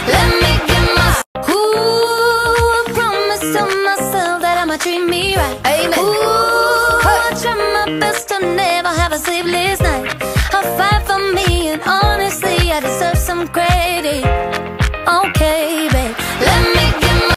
Let me get my. Ooh, I promise to myself that I'ma treat me right. Amen. Ooh, I try my best to never have a sleepless night. I'll fight for me, and honestly, I deserve some credit.